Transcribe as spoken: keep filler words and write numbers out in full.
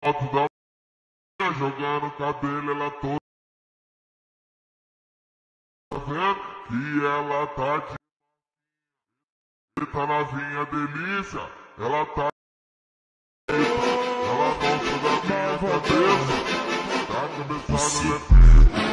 foto da mulher jogando cabelo, ela toda. Tá vendo que ela tá de tá novinha delícia, ela tá ela gosta da minha cabeça, tá começando a